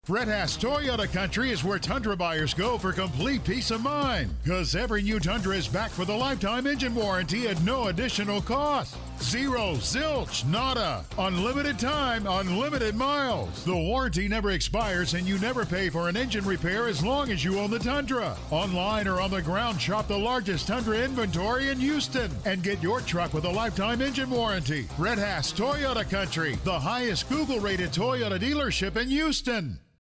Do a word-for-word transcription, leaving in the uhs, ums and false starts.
Fred Haas Toyota Country is where Tundra buyers go for complete peace of mind. Because every new Tundra is backed with a lifetime engine warranty at no additional cost. Zero, zilch, nada. Unlimited time, unlimited miles. The warranty never expires and you never pay for an engine repair as long as you own the Tundra. Online or on the ground, shop the largest Tundra inventory in Houston and get your truck with a lifetime engine warranty. Fred Haas Toyota Country, the highest Google-rated Toyota dealership in Houston.